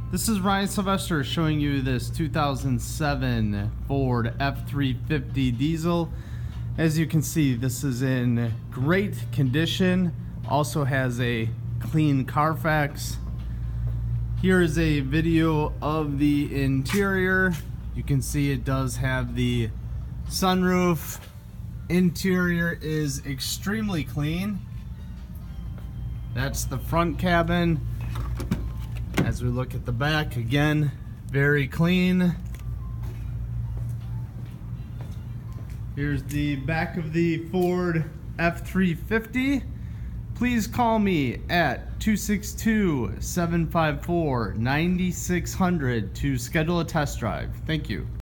This is Ryan Sylvester showing you this 2007 Ford F-350 diesel. As you can see, this is in great condition. Also has a clean Carfax. Here is a video of the interior. You can see it does have the sunroof. Interior is extremely clean. That's the front cabin. As we look at the back, again, very clean. Here's the back of the Ford F-350. Please call me at 262-754-9600 to schedule a test drive. Thank you.